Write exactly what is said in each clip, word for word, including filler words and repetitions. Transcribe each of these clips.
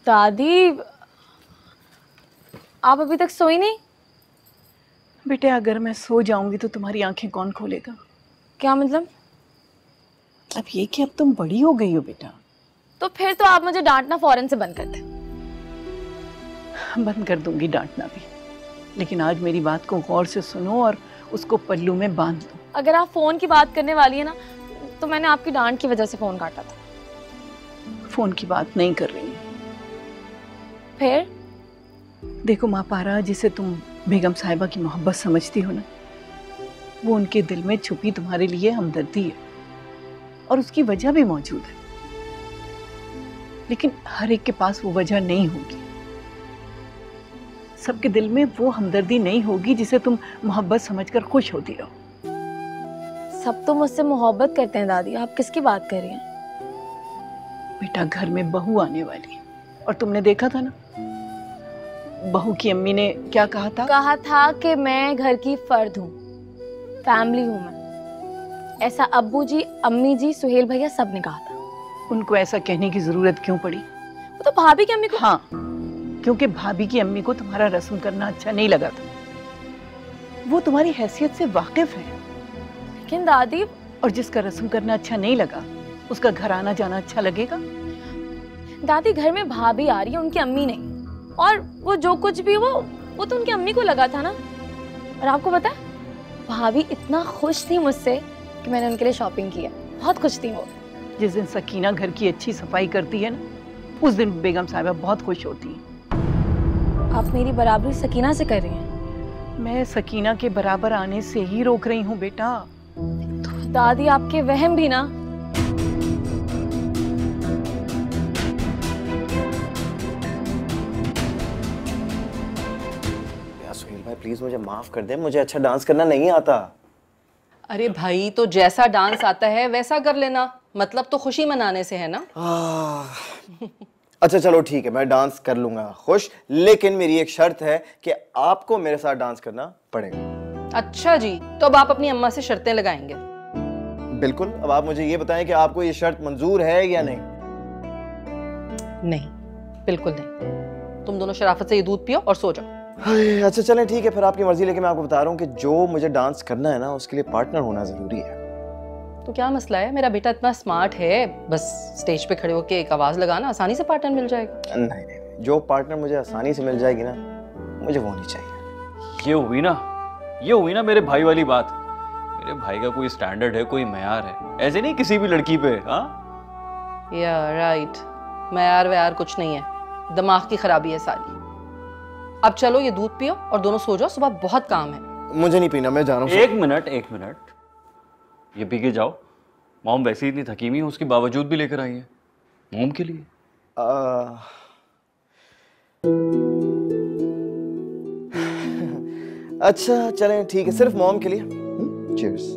दादी आप अभी तक सोई नहीं? बेटे अगर मैं सो जाऊंगी तो तुम्हारी आंखें कौन खोलेगा? क्या मतलब? अब ये कि अब तुम बड़ी हो गई हो बेटा। तो फिर तो आप मुझे डांटना फौरन से बंद कर दे। बंद कर दूंगी डांटना भी, लेकिन आज मेरी बात को गौर से सुनो और उसको पल्लू में बांध लो। अगर आप फोन की बात करने वाली है ना, तो मैंने आपकी डांट की वजह से फोन काटा था। फोन की बात नहीं कर रही। फिर देखो माँ पारा, जिसे तुम बेगम साहिबा की मोहब्बत समझती हो ना, वो उनके दिल में छुपी तुम्हारे लिए हमदर्दी है और उसकी वजह भी मौजूद है, लेकिन हर एक के पास वो वजह नहीं होगी। सबके दिल में वो हमदर्दी नहीं होगी जिसे तुम मोहब्बत समझकर खुश होती रहो। सब तो मुझसे मोहब्बत करते हैं दादी, आप किसकी बात कर रही हैं? बेटा घर में बहू आने वाली है और तुमने देखा था ना बहू की अम्मी ने क्या कहा था? कहा था कि मैं घर की फर्द हूँ, फैमिली हूँ मैं। ऐसा अब्बू जी, अम्मी जी, सुहेल भैया सब ने कहा था। उनको ऐसा कहने की जरूरत क्यों पड़ी? वो तो भाभी की अम्मी को। हाँ, क्योंकि भाभी की अम्मी को तुम्हारा रस्म करना अच्छा नहीं लगा था। वो तुम्हारी हैसियत से वाकिफ है। लेकिन दादी, और जिसका रस्म करना अच्छा नहीं लगा उसका घर आना जाना अच्छा लगेगा? दादी घर में भाभी आ रही है, उनकी अम्मी नहीं। और वो जो कुछ भी वो वो तो उनकी अम्मी को लगा था ना। और आपको पता है भाभी इतना खुश थी मुझसे कि मैंने उनके लिए शॉपिंग की है। बहुत खुश थी वो। जिस दिन सकीना घर की अच्छी सफाई करती है ना, उस दिन बेगम साहिबा बहुत खुश होती है। आप मेरी बराबरी सकीना से कर रही हैं? मैं सकीना के बराबर आने से ही रोक रही हूँ बेटा। तो दादी आपके वहम भी ना। सुहेल भाई प्लीज मुझे माफ कर दे, मुझे अच्छा डांस करना नहीं आता। अरे भाई तो जैसा डांस आता है वैसा कर लेना, मतलब तो खुशी मनाने से है ना। अच्छा चलो ठीक है, मैं डांस कर लूंगा खुश, लेकिन मेरी एक शर्त है कि आपको मेरे साथ डांस करना पड़ेगा। अच्छा जी, तो अब आप अपनी अम्मा से शर्तें लगाएंगे? बिल्कुल। अब आप मुझे ये बताएं कि आपको ये शर्त मंजूर है या नहीं? नहीं, बिल्कुल नहीं। तुम दोनों शराफत से ये दूध पियो और सो जाओ। अच्छा चलें ठीक है, फिर आपकी मर्जी। लेकिन मैं आपको बता रहा हूँ कि जो मुझे डांस करना है ना, उसके लिए पार्टनर होना जरूरी है। तो क्या मसला है? मेरा बेटा इतना स्मार्ट है, बस स्टेज पे खड़े होकर एक आवाज लगाना, आसानी से पार्टनर मिल जाएगा। नहीं नहीं, जो पार्टनर मुझे आसानी से मिल जाएगी ना, मुझे वो नहीं चाहिए। ये हुई ना ये हुई ना मेरे भाई वाली बात। मेरे भाई का कोई स्टैंडर्ड है, कोई मयार है, ऐसे नहीं किसी भी लड़की पे। हाँ या राइट, मयार व्यार कुछ नहीं है, दिमाग की खराबी है सारी। अब चलो ये दूध पियो और दोनों सो जाओ, सुबह बहुत काम है। मुझे नहीं पीना, मैं जा रहा हूँ। एक मिनट एक मिनट, ये पी के जाओ। मॉम वैसे ही इतनी थकी हुई है, उसके बावजूद भी लेकर आई है मॉम के लिए। आ... अच्छा चलें ठीक है, सिर्फ मॉम के लिए। चीयर्स।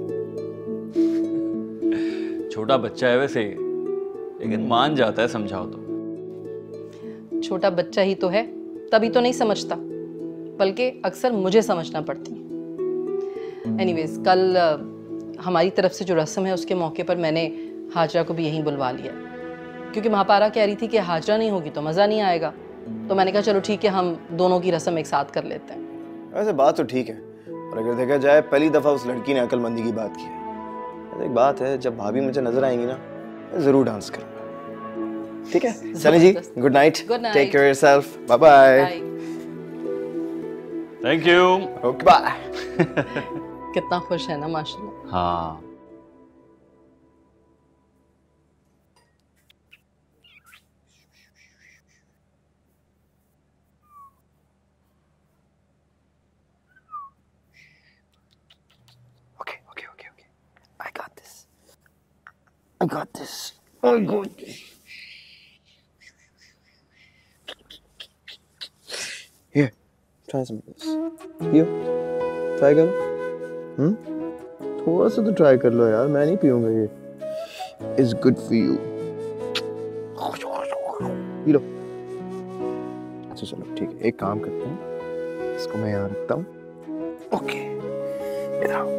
छोटा बच्चा है वैसे, लेकिन मान जाता है समझाओ तो। छोटा बच्चा ही तो है, तभी तो नहीं समझता, बल्कि अक्सर मुझे समझना पड़ती है। एनीवेज, कल हमारी तरफ से जो रस्म है उसके मौके पर मैंने हाजरा को भी यहीं बुलवा लिया, क्योंकि महापारा कह रही थी कि हाजरा नहीं होगी तो मज़ा नहीं आएगा। तो मैंने कहा चलो ठीक है, हम दोनों की रस्म एक साथ कर लेते हैं। वैसे बात तो ठीक है, और अगर देखा जाए पहली दफ़ा उस लड़की ने अक्लमंदी की बात की है। एक बात है, जब भाभी मुझे नजर आएंगी ना, मैं ज़रूर डांस करूँगा। ठीक है चलें जी, good night, take care yourself, bye bye. Thank you. Okay bye. कितना खुश है ना माशाल्लाह। हाँ I got this. I got this. Here, try some of this. Here, try करो। हम्म? थोड़ा सा तो ट्राई कर लो यार, मैं नहीं पीऊंगा ये। It's good for you. पी लो। अच्छा चलो ठीक है, एक काम करते हैं, इसको मैं यहाँ रखता हूँ। ओके, इधर आओ।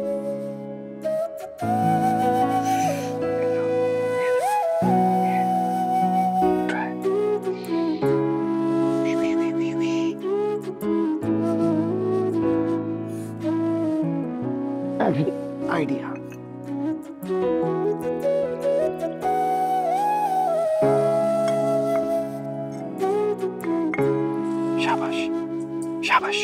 आइडिया। शाबाश शाबाश।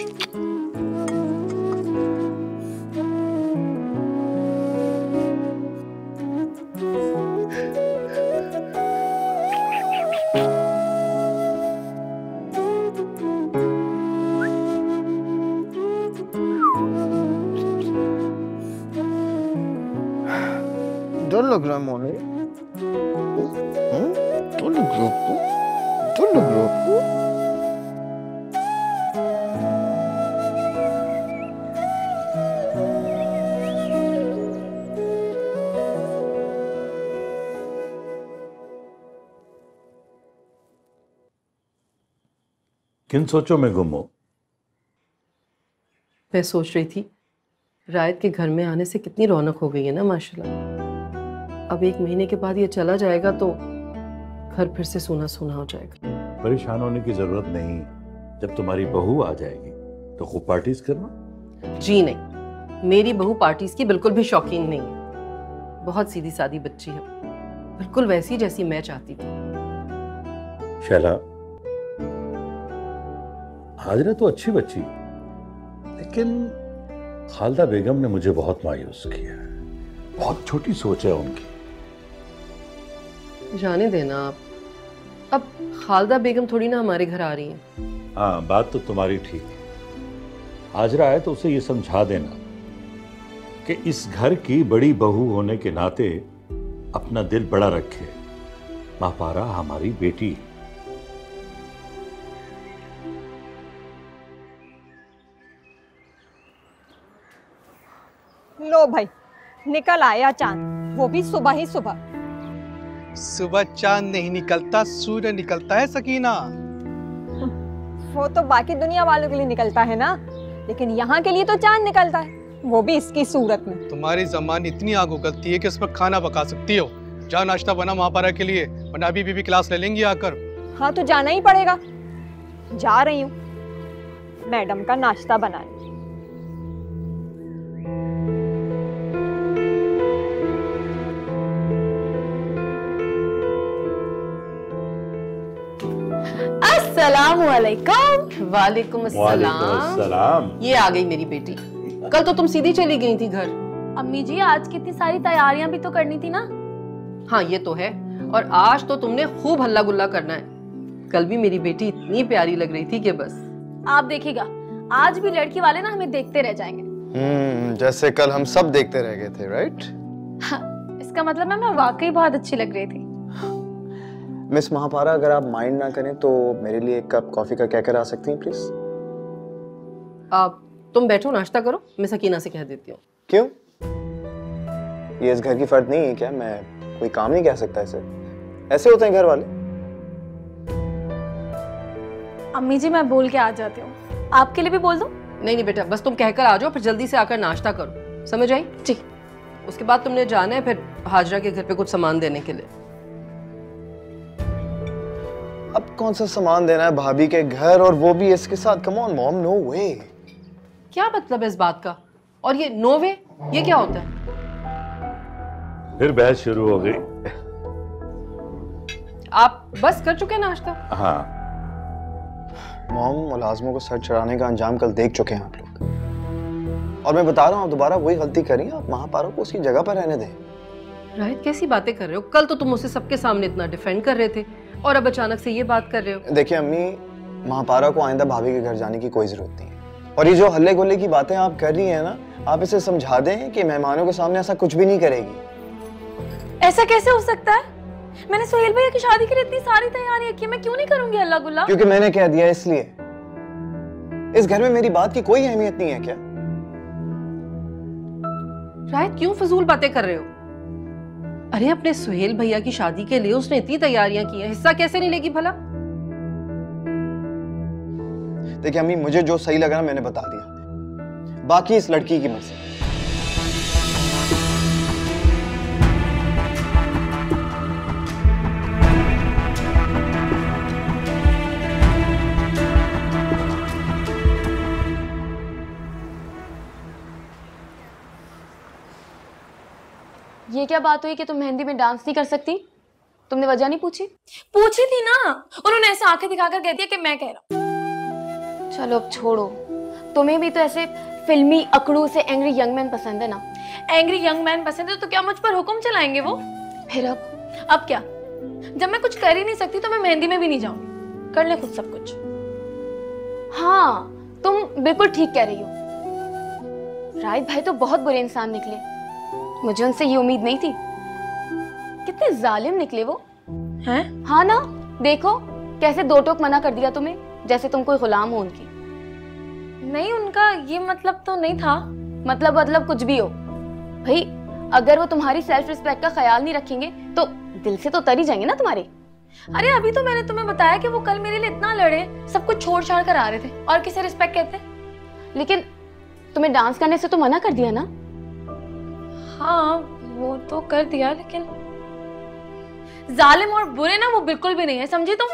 डर लग रहा है मोने, डर लग रहा है, डर लग रहा है। किन सोचों में गुम हो? मैं सोच रही थी रायत के घर में आने से कितनी रौनक हो गई है ना माशाल्लाह। अब एक महीने के बाद ये चला जाएगा तो घर फिर से सूना सूना हो जाएगा। परेशान होने की जरूरत नहीं, जब तुम्हारी बहू आ जाएगी तो खूब पार्टीज करना। जी नहीं, मेरी बहू पार्टीज की बिल्कुल भी शौकीन नहीं है। बहुत सीधी सादी बच्ची है, बिल्कुल वैसी जैसी मैं चाहती थी। शैला, हाजरा तो अच्छी बच्ची, लेकिन खालदा बेगम ने मुझे बहुत मायूस किया है। बहुत छोटी सोच है उनकी। जाने देना आप, अब खालदा बेगम थोड़ी ना हमारे घर आ रही हैं। हाँ, बात तो तुम्हारी ठीक है। हाजरा है तो उसे ये समझा देना कि इस घर की बड़ी बहू होने के नाते अपना दिल बड़ा रखे। मापारा हमारी बेटी है। लो भाई, निकल आया चांद, वो भी सुबह ही सुबह। सुबह चांद नहीं निकलता, सूर्य निकलता है सकीना। वो तो बाकी दुनिया वालों के लिए निकलता है ना, लेकिन यहाँ के लिए तो चांद निकलता है, वो भी इसकी सूरत में। तुम्हारी जबान इतनी आग उगलती है कि उस पर खाना पका सकती हो। जा नाश्ता बना महापारा के लिए, वरना अभी भी क्लास ले लेंगी आकर। हाँ तो जाना ही पड़ेगा, जा रही हूँ मैडम का नाश्ता बनाने। अस्सलामुअलैकुम। वालेकुम अस्सलाम। सलाम। ये आ गई मेरी बेटी। कल तो तुम सीधी चली गई थी घर। अम्मी जी, आज कितनी सारी तैयारियां भी तो करनी थी ना। हाँ ये तो है, और आज तो तुमने खूब हल्ला गुल्ला करना है। कल भी मेरी बेटी इतनी प्यारी लग रही थी कि बस। आप देखिएगा, आज भी लड़की वाले ना हमें देखते रह जाएंगे। हम्म, जैसे कल हम सब देखते रह गए थे, राइट? हाँ, इसका मतलब है मैं वाकई बहुत अच्छी लग रही थी। मिस महापारा, अगर आप माइंड ना करें तो मेरे लिए एक कप कॉफी का क्या करा सकती हैं प्लीज? आप तुम बैठो, नाश्ता करो, मैं सकीना से कह देती हूँ। क्यों? ये इस घर की फर्द नहीं है क्या? मैं कोई काम नहीं कह सकता इसे? ऐसे होते हैं घर वाले। अम्मी जी, मैं बोल के आ जाती हूँ, आपके लिए भी बोल दूँ? नहीं नहीं बेटा, बस तुम कहकर आ जाओ, फिर जल्दी से आकर नाश्ता करो, समझ आई? जी। उसके बाद तुमने जाना है फिर हाजरा के घर पे कुछ सामान देने के लिए। अब कौन सा सामान देना है भाभी के घर, और वो भी इसके साथ? Come on mom, no way. क्या मतलब है इस बात का? और ये नो वे, ये क्या होता है? फिर बहस शुरू हो गई। आप बस कर चुके नाश्ता? हाँ। मॉम, मुलाजमों को सर चढ़ाने का अंजाम कल देख चुके हैं आप लोग, और मैं बता रहा हूँ आप दोबारा वही गलती करिए। आप महापारा को उसकी जगह पर रहने दें। राहित, कैसी बातें कर रहे हो? कल तो तुम उसे सबके सामने इतना डिफेंड कर रहे थे, और अब अचानक से ये बात कर रहे हो। देखिए अम्मी, महापारा को आइंदा भाभी के घर जाने की कोई जरूरत नहीं है, और ये जो हल्ले गुल्ले की बातें आप कर रही हैं ना, आप इसे समझा दें कि मेहमानों के सामने ऐसा कुछ भी नहीं करेगी। ऐसा कैसे हो सकता है? मैंने सोहेल भैया की शादी के लिए इतनी सारी तैयारियां की, मैं क्यों नहीं करूंगी हल्ला गुल्ला? क्योंकि मैंने कह दिया इसलिए। इस घर में मेरी बात की कोई अहमियत नहीं है क्या? राहित, क्यों फजूल बातें कर रहे हो? अरे अपने सुहेल भैया की शादी के लिए उसने इतनी तैयारियां की हैं, हिस्सा कैसे नहीं लेगी भला? देखिए अम्मी, मुझे जो सही लगा ना मैंने बता दिया, बाकी इस लड़की की मर्जी। ये क्या बात हुई कि तुम मेहंदी में डांस नहीं कर सकती? तुमने वजह नहीं पूछी? पूछी थी ना, उन्होंने ऐसे आंखें दिखाकर कह दिया कि मैं कह रहा हूँ। चलो अब छोड़ो, तुम्हें भी तो ऐसे फिल्मी अकड़ू से एंग्री यंग मैन पसंद है ना। एंग्री यंग मैन पसंद है तो क्या मुझ पर हुक्म चलाएंगे वो? फिर अब अब क्या? जब मैं कुछ कर ही नहीं सकती तो मैं मेहंदी में भी नहीं जाऊंगी। कर ले खुद सब कुछ। हाँ, तुम बिल्कुल ठीक कह रही हो। राहित भाई तो बहुत बुरे इंसान निकले, मुझे उनसे ये उम्मीद नहीं थी। कितने जालिम निकले वो हैं? हाँ ना, देखो कैसे दो टोक मना कर दिया तुम्हें, जैसे तुम कोई गुलाम हो उनकी। नहीं, उनका ये मतलब तो नहीं था। मतलब मतलब कुछ भी हो भाई, अगर वो तुम्हारी सेल्फ रिस्पेक्ट का ख्याल नहीं रखेंगे तो दिल से तो उतर ही जाएंगे ना तुम्हारे। अरे अभी तो मैंने तुम्हें बताया कि वो कल मेरे लिए इतना लड़े, सब कुछ छोड़ छाड़ कर आ रहे थे, और किसे रिस्पेक्ट कहते हैं? लेकिन तुम्हें डांस करने से तो मना कर दिया ना? हाँ वो तो कर दिया, लेकिन जालिम और बुरे ना वो बिल्कुल भी नहीं है, समझी तुम?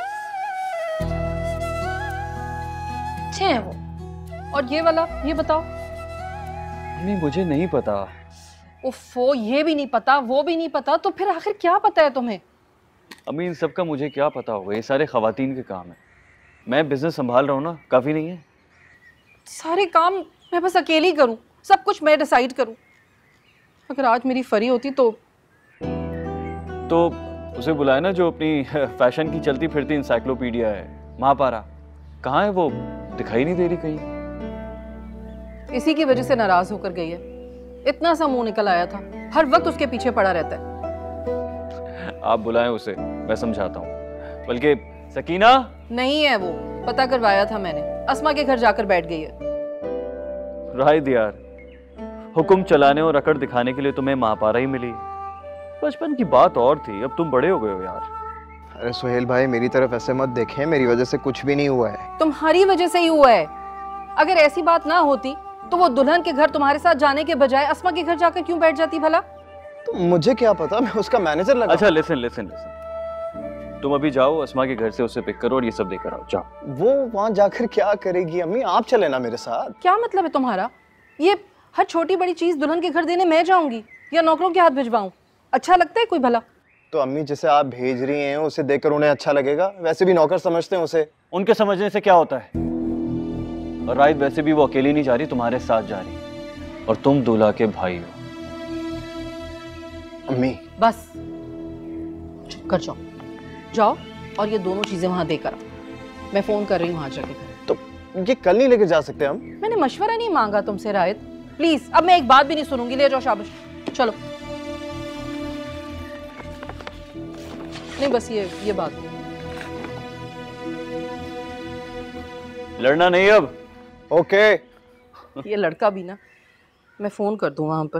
अच्छे हैं वो। और ये वाला, ये बताओ। नहीं, मुझे नहीं पता। उफ़ो, ये भी नहीं पता, वो भी नहीं पता, तो फिर आखिर क्या पता है तुम्हें? अम्मी इन सब का मुझे क्या पता होगा, ये सारे खवातीन के काम है। मैं बिजनेस संभाल रहा हूँ ना, काफी नहीं है? सारे काम मैं बस अकेली करूँ, सब कुछ मैं डिसाइड करूँ। अगर आज मेरी फरी होती तो तो उसे बुलाया ना, जो अपनी फैशन की चलती फिरती इंसाइक्लोपीडिया है, महापारा। कहाँ है वो? दिखाई नहीं दे रही कहीं। इसी की वजह से नाराज होकर गई है। इतना सा मुंह निकल आया था, हर वक्त उसके पीछे पड़ा रहता है। आप बुलाएं उसे, मैं समझाता हूँ। बल्कि सकीना नहीं है वो, पता करवाया था मैंने, अस्मा के घर जाकर बैठ गई है। राहित यार, हुक्म चलाने और अकड़ दिखाने के लिए तुम्हें महापारा ही मिली। बचपन की बात और थी, अब तुम बड़े हो गए हो यार। अरे सुहेल भाई, मेरी तरफ ऐसे मत देखें, मेरी वजह से कुछ भी नहीं हुआ है। तुम्हारी वजह से ही हुआ है। अगर ऐसी बात ना होती तो वो दुल्हन के घर तुम्हारे साथ जाने के बजाय अस्मा के घर जाकर क्यों बैठ जाती भला? तो मुझे क्या पता, मैं उसका मैनेजर लगा। अच्छा लिसन लिसन लिसन, तुम अभी जाओ, अस्मा के घर से उसे पिक करो और ये सब लेकर आओ, जाओ। वो वहां जाकर क्या करेगी? अम्मी आप चले ना मेरे साथ। क्या मतलब है तुम्हारा? ये हर छोटी बड़ी चीज दुल्हन के घर देने मैं जाऊंगी या नौकरों के हाथ भिजवाऊं? अच्छा लगता है कोई भला? तो अम्मी जिसे आप भेज रही हैं उसे देखकर उन्हें अच्छा लगेगा, वैसे भी नौकर समझते हैं उसे। उनके समझने से क्या होता है? और राहित वैसे भी वो अकेली नहीं जा रही, तुम्हारे साथ जा रही, और तुम दूल्हा के भाई हो। अम्मी बस चुप कर जाओ, जाओ और ये दोनों चीजें वहां देकर आओ। मैं फोन कर रही हूँ हाजरा के घर। तो ये कल नहीं लेके जा सकते हम? मैंने मशवरा नहीं मांगा तुमसे राहित, प्लीज। अब मैं एक बात भी नहीं सुनूंगी, ले जाओ, शाबाश, चलो। नहीं बस ये ये बात। लड़ना नहीं अब। ओके। ये लड़का भी ना, मैं फोन कर दूं वहां पर।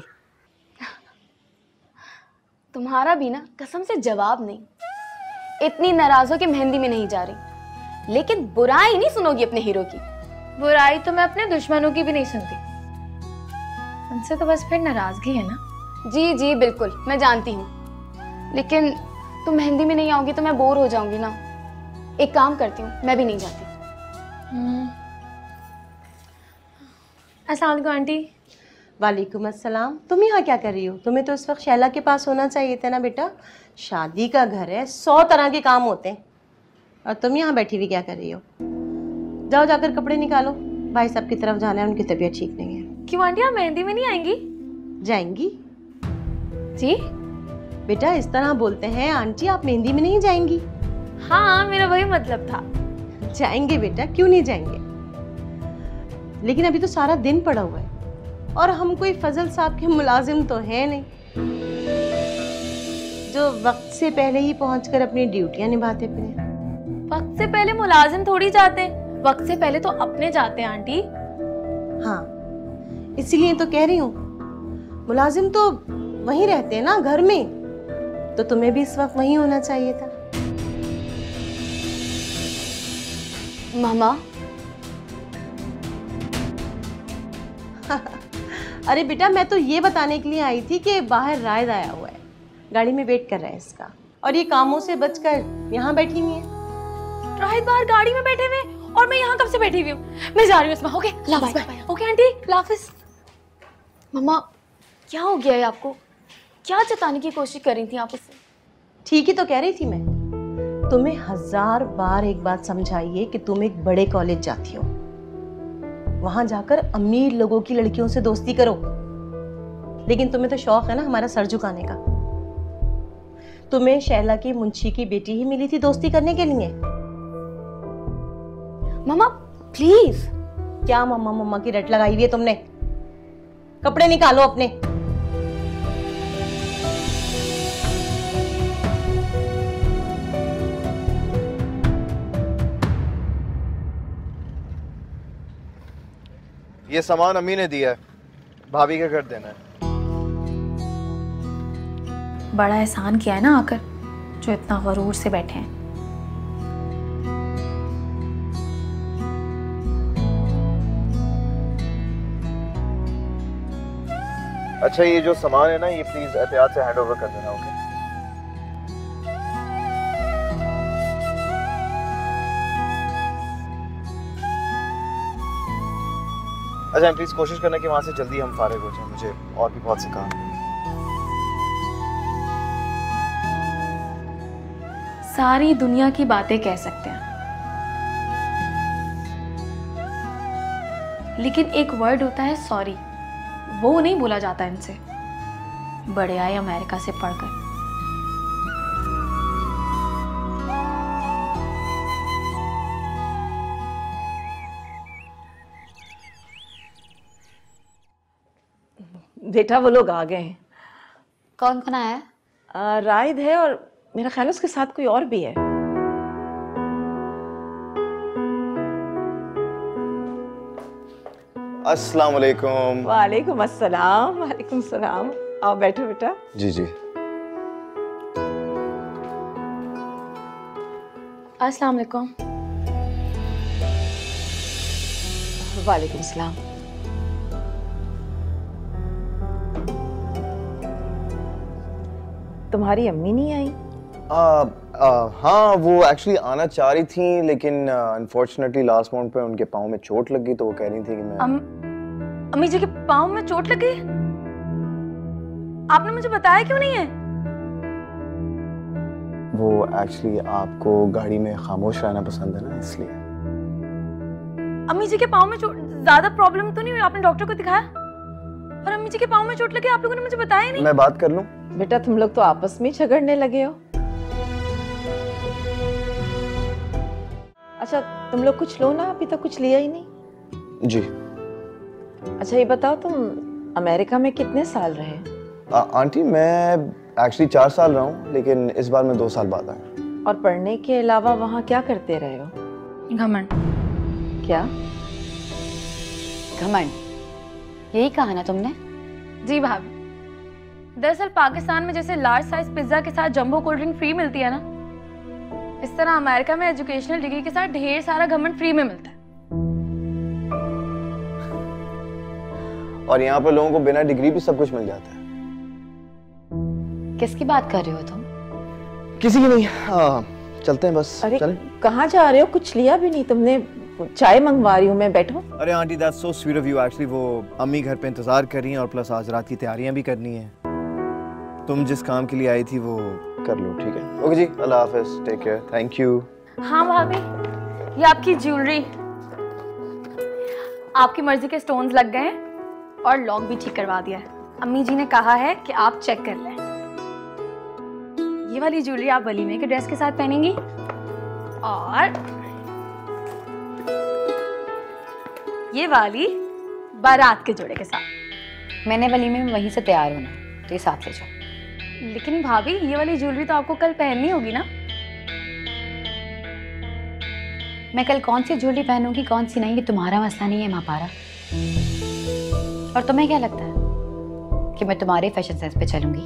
तुम्हारा भी ना कसम से जवाब नहीं। इतनी नाराज हो कि मेहंदी में नहीं जा रही, लेकिन बुराई नहीं सुनोगी अपने हीरो की। बुराई तो मैं अपने दुश्मनों की भी नहीं सुनती, उनसे तो बस फिर नाराजगी है ना। जी जी बिल्कुल, मैं जानती हूँ, लेकिन तुम मेहंदी में नहीं आओगी तो मैं बोर हो जाऊंगी ना। एक काम करती हूँ, मैं भी नहीं जाती। अस्सलाम वालेकुम आंटी। वालेकुम अस्सलाम। तुम यहाँ क्या कर रही हो? तुम्हें तो इस वक्त शैला के पास होना चाहिए था ना बेटा। शादी का घर है, सौ तरह के काम होते हैं, और तुम यहाँ बैठी हुई क्या कर रही हो? जाओ जाकर कपड़े निकालो, भाई साहब की तरफ जाना है, उनकी तबीयत ठीक नहीं है। क्यों आंटी, आप मेहंदी में नहीं आएंगी? जाएंगी जी बेटा, इस तरह बोलते हैं आंटी, आप मेहंदी में नहीं जाएंगी? हाँ मेरा वही मतलब था। जाएंगे बेटा, क्यों नहीं जाएंगे, लेकिन अभी तो सारा दिन पड़ा हुआ है, और हम कोई फजल साहब के मुलाजिम तो हैं नहीं जो वक्त से पहले ही पहुंचकर अपनी ड्यूटियां निभाते फिरे। वक्त से पहले मुलाजिम थोड़ी जाते हैं, वक्त से पहले तो अपने जाते हैं आंटी। हाँ इसीलिए तो कह रही हूँ, मुलाजिम तो वहीं रहते हैं ना घर में, तो तुम्हें भी इस वक्त वहीं होना चाहिए था। मामा अरे बेटा, मैं तो ये बताने के लिए आई थी कि बाहर रायद आया हुआ है, गाड़ी में वेट कर रहा है इसका, और ये कामों से बचकर यहाँ बैठी हुई है। राहित बाहर गाड़ी में बैठे हुए और मैं यहाँ कब से बैठी हुई हूँ? मैं जा रही हूँ। ओके लाफिस। ओके आंटी लाफिस। मम्मा क्या हो गया है आपको? क्या जताने की कोशिश कर रही थी आप उससे? ठीक ही तो कह रही थी मैं। तुम्हें हजार बार एक बात समझाइए कि तुम एक बड़े कॉलेज जाती हो, वहां जाकर अमीर लोगों की लड़कियों से दोस्ती करो। लेकिन तुम्हें तो शौक है ना हमारा सर झुकाने का। तुम्हें शैला की मुंशी की बेटी ही मिली थी दोस्ती करने के लिए। मम्मा प्लीज। क्या मम्मा मम्मा की रट लगाई हुई है तुमने? कपड़े निकालो अपने। ये सामान अम्मी ने दिया है, भाभी का कर देना है। बड़ा एहसान किया है ना आकर, जो इतना गरूर से बैठे हैं। अच्छा ये जो सामान है ना, ये प्लीज एहतियात से हैंड ओवर कर देना। ओके अच्छा प्लीज कोशिश करना कि वहां से जल्दी हम फारिग हो जाएं, मुझे और भी बहुत से काम है। सारी दुनिया की बातें कह सकते हैं, लेकिन एक वर्ड होता है सॉरी, वो नहीं बोला जाता इनसे। बड़े आए अमेरिका से पढ़कर। बेटा वो लोग आ गए हैं। कौन कौन आया है? आ, राइद है और मेरा ख्याल है उसके साथ कोई और भी है। अस्सलाम वालेकुम। वालेकुम अस्सलाम। वालेकुम सलाम। आओ बैठो बेटा। जी जी। अस्सलाम वालेकुम। वालेकुम सलाम। तुम्हारी अम्मी नहीं आई? आ, आ, हाँ वो एक्चुअली आना चाह रही थी, लेकिन अनफॉर्चुनेटली लास्ट मोमेंट पे उनके पाँव में चोट लग गई, तो वो कह रही थी कि मैं अम, अम्मी जी के पाँव में चोट लग गई? आपने मुझे बताया क्यों नहीं है? वो एक्चुअली आपको गाड़ी में खामोश रहना पसंद है ना, इसलिए। अम्मी जी के पाँव में चोट, ज्यादा प्रॉब्लम तो नहीं हुई? आपने डॉक्टर को दिखाया? और अम्मी जी के पाँव में चोट लगी, आप लोगों ने मुझे बताया ही नहीं। मैं बात कर लूं? बेटा तुम लोग तो आपस में झगड़ने लगे हो। अच्छा तुम लोग कुछ लो ना, अभी तक कुछ लिया ही नहीं। जी। अच्छा ये बताओ तुम अमेरिका में कितने साल रहे? आ, आंटी मैं एक्चुअली चार साल रहा हूँ, लेकिन इस बार मैं दो साल बाद आया। और पढ़ने के अलावा वहाँ क्या करते रहे हो? घमंड। क्या घमंड? यही कहा ना तुमने? जी भाभी, दरअसल पाकिस्तान में जैसे लार्ज साइज पिज्जा के साथ जंबो कोल्ड ड्रिंक फ्री मिलती है ना, इस तरह अमेरिका में एजुकेशनल डिग्री के साथ ढेर सारा घमंड फ्री में मिलता है। और यहाँ पर लोगों को बिना डिग्री भी सब कुछ मिल जाता है। किसकी बात कर रहे हो तुम? किसी की नहीं। हाँ चलते हैं बस। अरे चलें? कहाँ जा रहे हो? कुछ लिया भी नहीं तुमने। चाय मंगवा रही हूँ मैं, बैठो। अरे aunty that's so sweet of you. Actually वो अम्मी घर पे इंतजार कर रही हैं और प्लस आज रात की तैयारियां भी करनी है। तुम जिस काम के लिए आई थी वो कर लो, ठीक है? ओके जी, अल्लाह हाफिज, टेक केयर, थैंक यू। हाँ भाभी, ये आपकी ज्वेलरी, आपकी मर्जी के स्टोन्स लग गए हैं और लॉक भी ठीक करवा दिया है। अम्मी जी ने कहा है कि आप चेक कर लें। ये वाली ज्वेलरी आप वलीमे के ड्रेस के साथ पहनेंगी और ये वाली बारात के जोड़े के साथ। मैंने वलीमे में वहीं से तैयार होना, तो ये साथ ले जाओ। लेकिन भाभी ये वाली ज्वेलरी तो आपको कल पहननी होगी ना? मैं कल कौन सी ज्वेलरी पहनूंगी कौन सी नहीं, ये तुम्हारा मसला नहीं है मापारा। और तुम्हें क्या लगता है कि मैं तुम्हारे फैशन सेंस पे चलूंगी?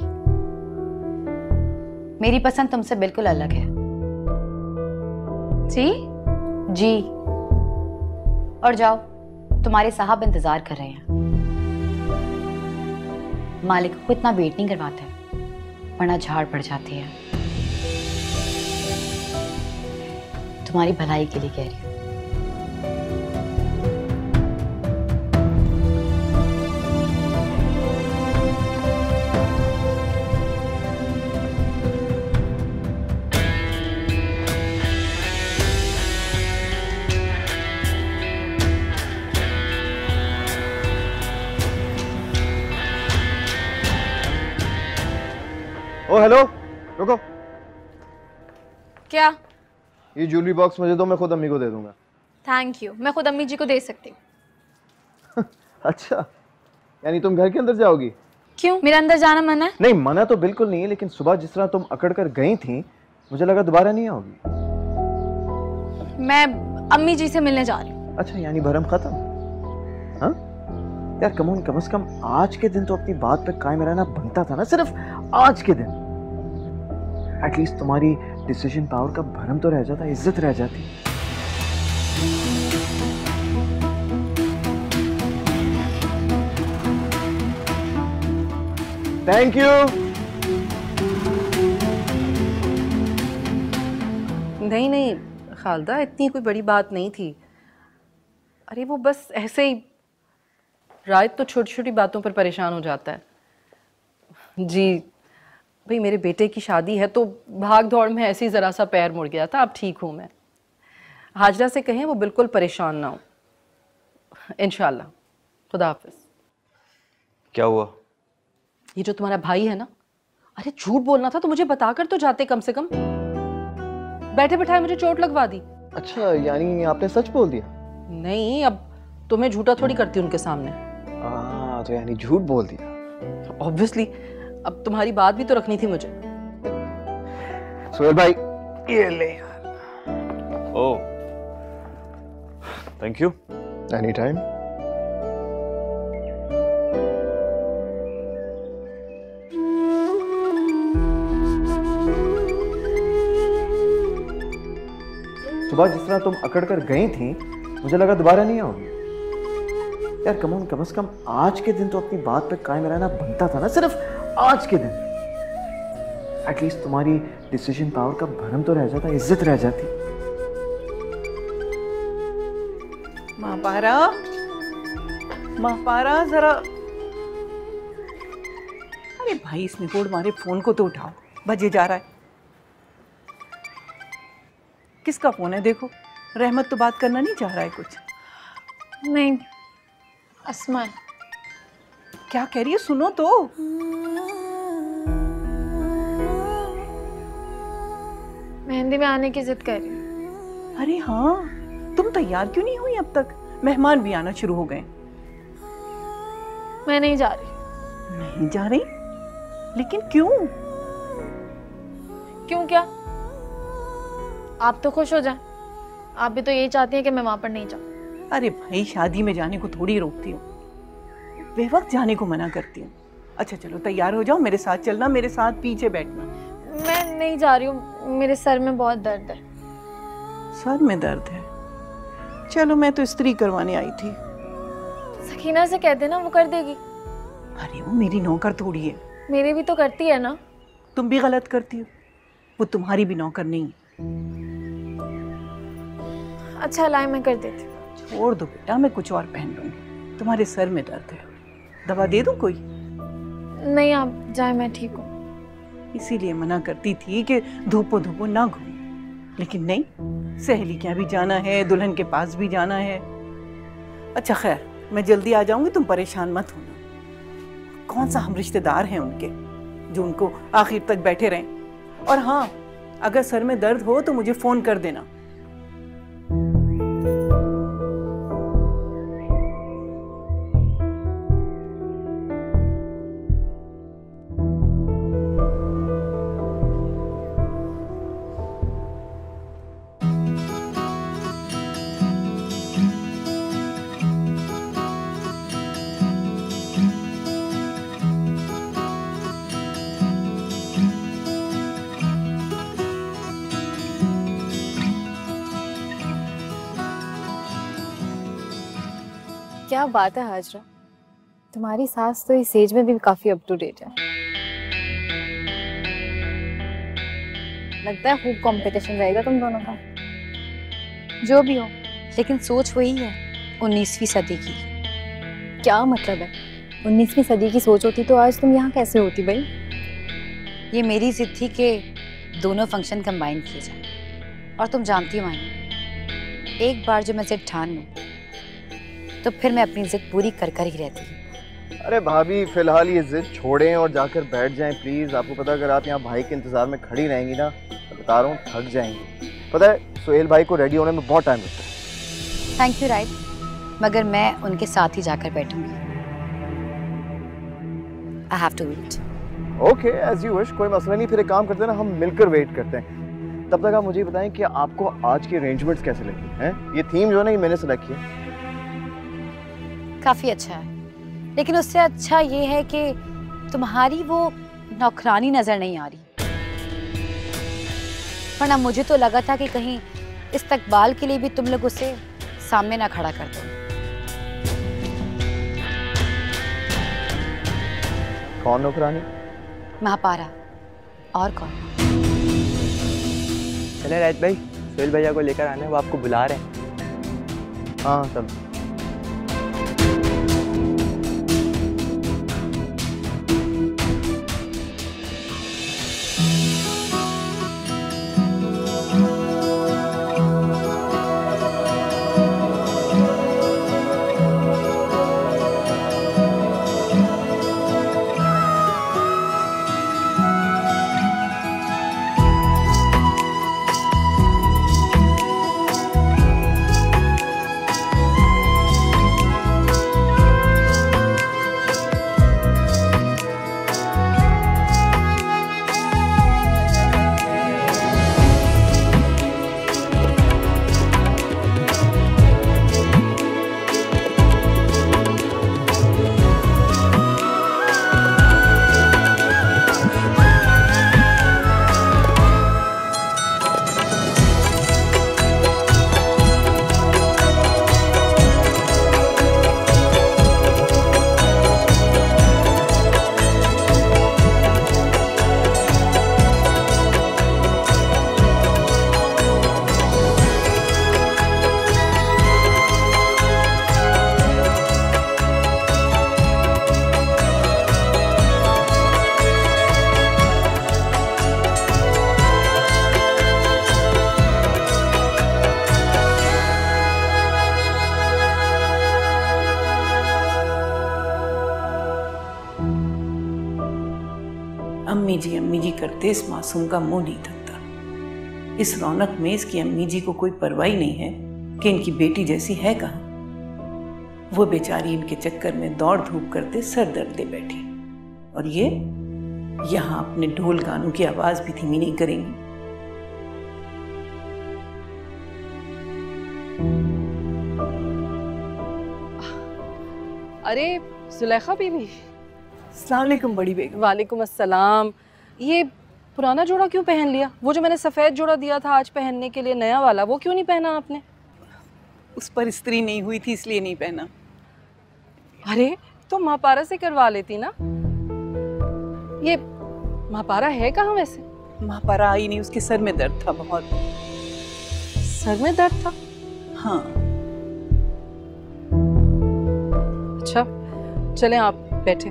मेरी पसंद तुमसे बिल्कुल अलग है। जी जी। और जाओ, तुम्हारे साहब इंतजार कर रहे हैं। मालिक को इतना वेट नहीं करवाते, वरना झाड़ पड़ जाती है। तुम्हारी भलाई के लिए कह रही हूँ। ओ हेलो, रुको। क्या? ये ज्वेलरी बॉक्स मुझे दो, मैं खुद अम्मी को दे दूंगा। थैंक यू, मैं खुद अम्मी जी को दे सकती हूँ। अच्छा, यानी तुम घर के अंदर जाओगी? क्यों, मेरा अंदर जाना मना है? नहीं, मना तो बिल्कुल नहीं है, लेकिन सुबह जिस तरह तुम अकड़ कर गई थी, मुझे लगा दोबारा नहीं आओगी। मैं अम्मी जी से मिलने जा रही हूँ। अच्छा, यानी भरम खत्म? हाँ यार, कम ऑन, कम से कम आज के दिन तो अपनी बात पे कायम रहना बनता था ना, सिर्फ आज के दिन। एटलीस्ट तुम्हारी डिसीजन पावर का भरम तो रह जाता, इज्जत रह जाती। Thank you. नहीं नहीं खालदा, इतनी कोई बड़ी बात नहीं थी। अरे वो बस ऐसे ही, रायत तो छोटी छोटी बातों पर परेशान हो जाता है। जी भाई, मेरे बेटे की शादी है तो भाग दौड़ में ऐसे ही ज़रा सा पैर मुड़ गया था। अब ठीक हूँ मैं। हाजरा से कहें वो बिल्कुल परेशान ना हो, इंशाल्लाह। खुदा हाफिज। क्या हुआ? ये जो तुम्हारा भाई है ना, अरे झूठ बोलना था तो मुझे बताकर तो जाते कम से कम। बैठे बैठाए मुझे चोट लगवा दी। अच्छा, यानी आपने सच बोल दिया? नहीं, अब तुम्हें झूठा थोड़ी करती उनके सामने। हाँ, तो यानी झूठ बोल दिया। ऑब्वियसली, अब तुम्हारी बात भी तो रखनी थी मुझे। सोहेल भाई, ये ले। Oh, thank you. Any time. सुबह जिस तरह तुम अकड़ कर गई थी, मुझे लगा दोबारा नहीं आओगी। यार कम ऑन, कम से कम आज के दिन तो अपनी बात पे कायम रहना बनता था ना, सिर्फ आज के दिन। एटलीस्ट तुम्हारी डिसीजन पावर का भरम तो रह जाता, इज्जत रह जाती। माँ पारा, माँ पारा जरा। अरे भाई, इस निकोड़ मारे फोन को तो उठाओ, बजे जा रहा है। किसका फोन है? देखो, रहमत तो बात करना नहीं चाह रहा है कुछ। नहीं, अस्मा। क्या कह रही है? सुनो तो। मेहंदी में आने की जिद कर रही हूँ। अरे हाँ, तुम तैयार क्यों नहीं हुई अब तक? मेहमान भी आना शुरू हो गए। मैं नहीं जा रही। नहीं जा रही? लेकिन क्यों? क्यों क्या? आप तो खुश हो जाएं। आप भी तो यही चाहती हैं कि मैं वहां पर नहीं जाऊं। अरे भाई, शादी में जाने को थोड़ी रोकती हूँ, बेवक्त जाने को मना करती हूँ। अच्छा चलो, तैयार हो जाओ, मेरे साथ चलना, मेरे साथ पीछे बैठना। मैं नहीं जा रही हूँ, मेरे सर में बहुत दर्द है। सर में दर्द है? चलो, मैं तो इस्त्री करवाने आई थी। सकीना से कह देना, वो कर देगी। अरे वो मेरी नौकर थोड़ी है। मेरी भी तो करती है ना। तुम भी गलत करती हो, वो तुम्हारी भी नौकर नहीं है। अच्छा लाई, मैं कर देती हूँ। छोड़ दो बेटा, मैं कुछ और पहन लूंगी। तुम्हारे सर में दर्द है, दवा दे दूं कोई? नहीं, आप जाए, मैं ठीक हूँ। इसीलिए मना करती थी कि धूपो धूपो ना घूम, लेकिन नहीं, सहेली के यहाँ भी जाना है, दुल्हन के पास भी जाना है। अच्छा खैर, मैं जल्दी आ जाऊंगी, तुम परेशान मत होना। कौन सा हम रिश्तेदार हैं उनके जो उनको आखिर तक बैठे रहें। और हाँ, अगर सर में दर्द हो तो मुझे फोन कर देना। क्या बात है हाजरा, तुम्हारी सास तो इस एज में भी काफी अप टू डेट है। लगता है खूब कंपटीशन रहेगा तुम दोनों का। जो भी हो, लेकिन सोच वही है उन्नीसवीं सदी की। क्या मतलब है? उन्नीसवीं सदी की सोच होती तो आज तुम यहाँ कैसे होती भाई? ये मेरी जिद थी कि दोनों फंक्शन कंबाइन किए जाए। और तुम जानती हो मानी, एक बार जो मैं जिद ठान लूँ तो फिर मैं अपनी जिद पूरी कर कर ही रहती हूँ। अरे भाभी फिलहाल ये जिद छोड़ें और जाकर बैठ जाएं प्लीज। आपको पता है अगर आप यहाँ भाई के इंतजार में खड़ी रहेंगी ना तो बता रहा हूँ थक जाएंगी। पता है सुहेल भाई को रेडी होने में बहुत टाइम लगता है। थैंक यू राइट, मगर मैं उनके साथ ही जाकर बैठूंगी। I have to wait. Okay as you wish, कोई मसला नहीं। फिर एक काम करते हैं ना, हम मिलकर वेट करते हैं। तब तक आप मुझे बताएं कि आपको आज के अरेंजमेंट्स कैसे लगे हैं? ये थीम जो है ना ये मैंने सेलेक्ट किया। काफी अच्छा है, लेकिन उससे अच्छा ये है कि तुम्हारी वो नौकरानी नजर नहीं आ रही। वरना मुझे तो लगा था कि कहीं इस्तकबाल के लिए भी तुम लोग उसे सामने ना खड़ा कर दो। कौन नौकरानी? महापारा। और कौन? चले राज भाई, सुहेल भैया को लेकर आने, वो आपको बुला रहे हैं। हाँ चल। अम्मी जी अम्मी जी करते इस मासूम का मुंह नहीं थकता। इस रौनक में इसकी अम्मी जी को कोई परवाह नहीं है कि इनकी बेटी जैसी है कहाँ। वो बेचारी इनके चक्कर में दौड़ धूप करते सर दर्द दे बैठी, और ये यहाँ अपने ढोल गानों की आवाज भी धीमी नहीं करेंगी। अरे जुलेखा बीबी। अस्सलाम वालेकुम बड़ी बेगम। वालेकुम अस्सलाम। ये पुराना जोड़ा क्यों पहन लिया? वो जो मैंने सफ़ेद जोड़ा दिया था आज पहनने के लिए नया वाला, वो क्यों नहीं पहना आपने? उस पर इस्त्री नहीं हुई थी इसलिए नहीं पहना। अरे तो महापारा से करवा लेती ना। ये महापारा है कहाँ वैसे? महापारा आई नहीं, उसके सर में दर्द था बहुत। सर में दर्द था? हाँ। अच्छा चलें आप बैठे।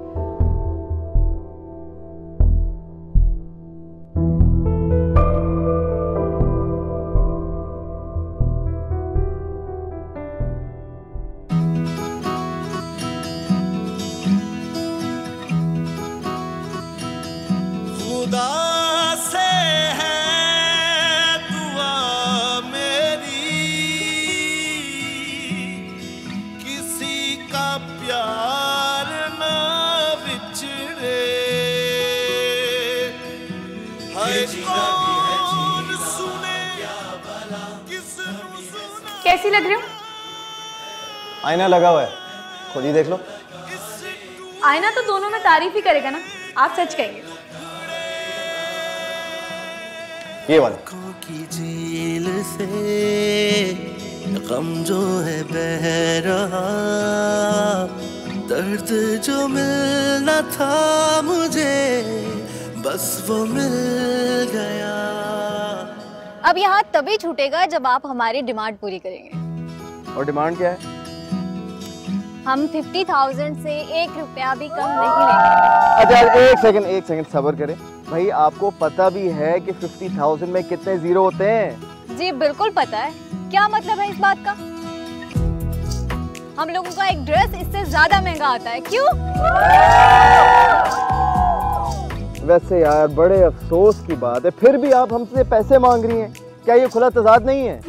कैसी लग रही हूँ? आईना लगा हुआ है, खुद ही देख लो। आईना तो दोनों में तारीफ ही करेगा ना, आप सच कहेंगे। ये वाला की झील से गम जो है बह रहा, दर्द जो मिलना था मुझे बस वो मिल गया। अब यहाँ तभी छूटेगा जब आप हमारी डिमांड पूरी करेंगे। और डिमांड क्या है? हम फिफ्टी थाउजेंड से एक रुपया भी कम नहीं लेंगे। अच्छा एक सेकंड एक सेकंड सब्र करें भाई, आपको पता भी है कि फिफ्टी थाउजेंड में कितने जीरो होते हैं? जी बिल्कुल पता है। क्या मतलब है इस बात का? हम लोगों का एक ड्रेस इससे ज्यादा महंगा आता है, क्यों? वैसे यार बड़े अफसोस की बात है, फिर भी आप हमसे पैसे मांग रही हैं। क्या ये खुला तजाद नहीं है?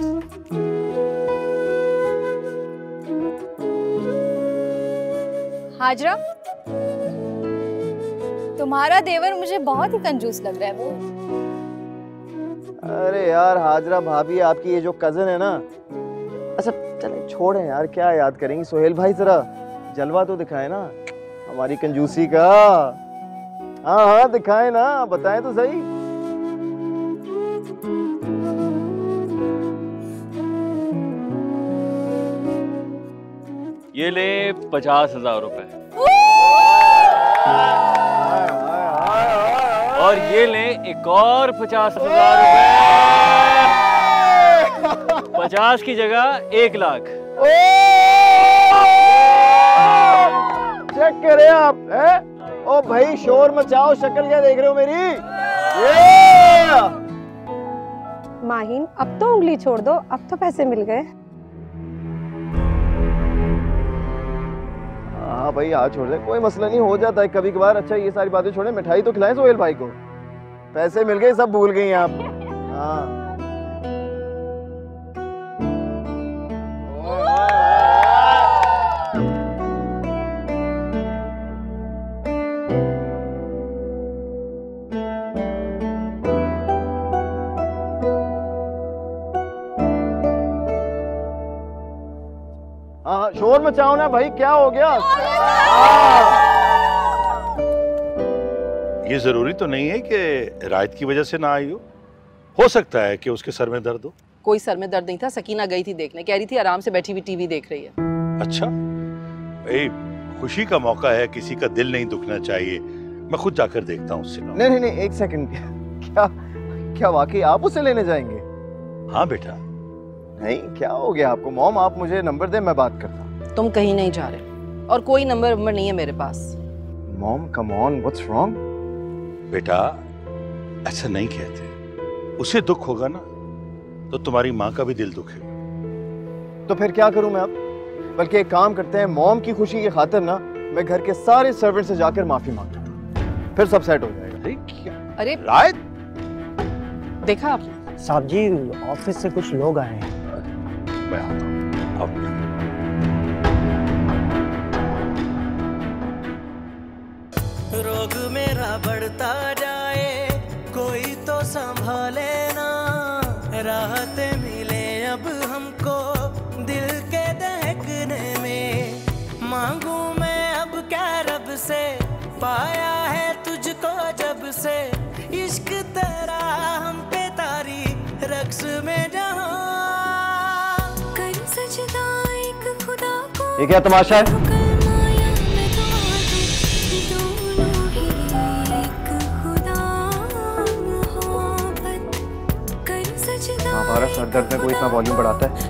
हाजरा, तुम्हारा देवर मुझे बहुत ही कंजूस लग रहा है वो। अरे यार हाजरा भाभी, आपकी ये जो कजन है ना, अच्छा चले छोड़ें यार, क्या याद करेंगी। सोहेल भाई जरा जलवा तो दिखाए ना हमारी कंजूसी का। हाँ हाँ दिखाए ना, बताएं तो सही। ये ले पचास हजार रुपए और ये ले एक और पचास हजार रुपए। पचास की जगह एक लाख। चेक करें आप हैं? ओ भाई शोर मचाओ, शक्ल क्या देख रहे हो मेरी? ये! माहिन अब तो उंगली छोड़ दो, अब तो पैसे मिल गए। हाँ भाई आज छोड़ दे, कोई मसला नहीं, हो जाता है कभी कभार। अच्छा ये सारी बातें छोड़े, मिठाई तो खिलाएं सोहेल भाई को। पैसे मिल गए, सब भूल गई आप। हाँ हाँ शोर मचाओ ना भाई, क्या हो गया? ये जरूरी तो नहीं है कि रायत की वजह से ना आई हो हो सकता है कि उसके सर में दर्द हो। कोई सर में दर्द नहीं था, सकीना गई थी देखने, कह रही थी आराम से बैठी हुई टीवी देख रही है। अच्छा भाई, खुशी का मौका है, किसी का दिल नहीं दुखना चाहिए। मैं खुद जाकर देखता हूँ उससे। नहीं नहीं नहीं एक सेकंड, क्या क्या वाकई आप उसे लेने जाएंगे? हाँ बेटा। नहीं क्या हो गया आपको? मॉम आप मुझे नंबर दे, मैं बात करता हूँ। तुम कहीं नहीं जा रहे और कोई नंबर नंबर नहीं है मेरे पास। Mom come on, what's wrong? बेटा ऐसा नहीं कहते, उसे दुख होगा ना तो तुम्हारी माँ का भी दिल दुखेगा। तो फिर क्या करूं मैं अब? बल्कि एक काम करते हैं, मॉम की खुशी की खातिर ना मैं घर के सारे सर्वेंट से जाकर माफी मांगता हूं, फिर सब सेट हो जाएगा। अरे रायत देखा आप? साहब जी ऑफिस से कुछ लोग आए हैं। मैं आता हूं। रोग मेरा बढ़ता जाए, कोई तो संभाले ना, राहतें मिले अब हमको दिल के दहकने में। मांगू मैं अब क्या रब से, पाया है तुझको जब से, इश्क तेरा हम पे तारी रक्स में जहां कर सजदा एक खुदा को। ये क्या तमाशा है? हमारा सर दर्द में कोई इतना वॉल्यूम बढ़ाता है?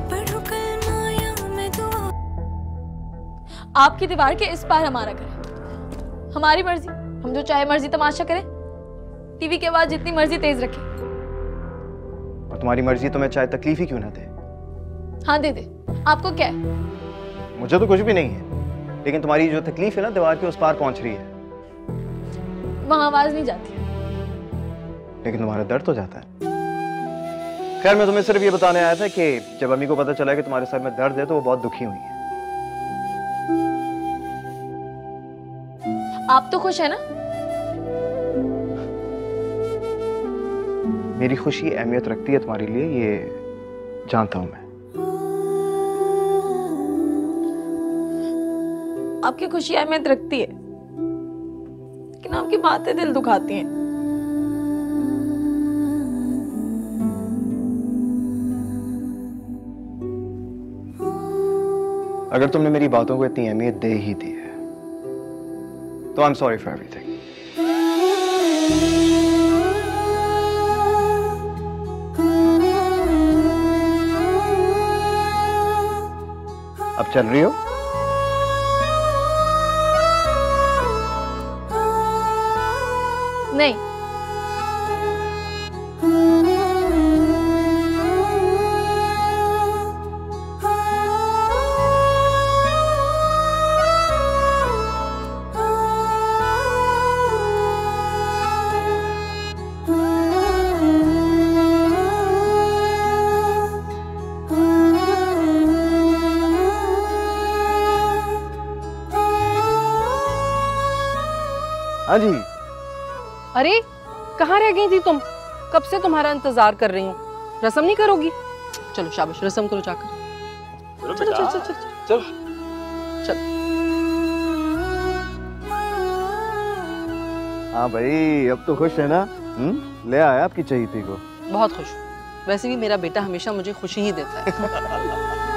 आपकी दीवार के इस पार हमारा घर है, हमारी मर्जी, हम जो चाहे मर्जी तमाशा करें, टीवी के आवाज जितनी मर्जी तेज रखें। और तुम्हारी मर्जी तो मैं चाहे तकलीफ ही क्यों ना दे। हाँ दे दे, आपको क्या है? मुझे तो कुछ भी नहीं है, लेकिन तुम्हारी जो तकलीफ है ना दीवार के उस पार पहुंच रही है। वहां आवाज नहीं जाती, लेकिन तुम्हारा दर्द तो जाता है। खैर मैं तुम्हें सिर्फ ये बताने आया था कि जब अम्मी को पता चला कि तुम्हारे सर में दर्द है तो वो बहुत दुखी हुई है। आप तो खुश है ना? मेरी खुशी अहमियत रखती है तुम्हारे लिए, ये जानता हूं मैं। आपकी खुशी अहमियत रखती है, लेकिन आपकी बातें दिल दुखाती हैं। अगर तुमने मेरी बातों को इतनी अहमियत दे ही दी है तो I am sorry for everything. अब चल रही हो? नहीं। हाँ जी। अरे कहाँ रह गई थी तुम? कब से तुम्हारा इंतजार कर रही हूँ। रस्म नहीं करोगी? चलो शाबाश, रस्म करो जाकर। चलो चलो चलो चलो चलो चलो। हाँ भाई, अब तो खुश है ना? हम्म, ले आया आपकी चहीती को। बहुत खुश हूँ। वैसे भी मेरा बेटा हमेशा मुझे खुशी ही देता है।